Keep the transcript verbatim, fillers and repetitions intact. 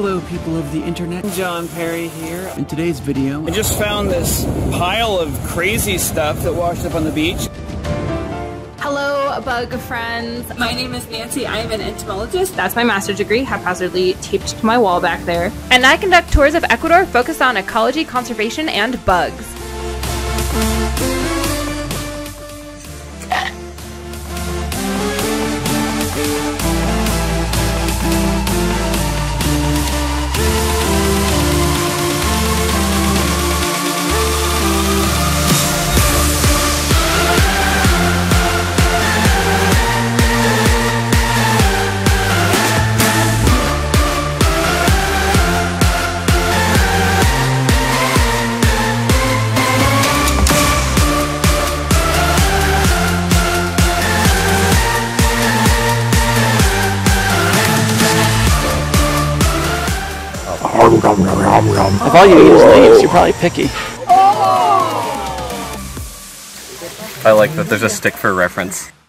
Hello people of the internet, John Perry here. In today's video, I just found this pile of crazy stuff that washed up on the beach. Hello bug friends, my name is Nancy. I am an entomologist. That's my master's degree, haphazardly taped to my wall back there. And I conduct tours of Ecuador focused on ecology, conservation, and bugs. If all you eat is leaves, you're probably picky. I like that there's a stick for reference.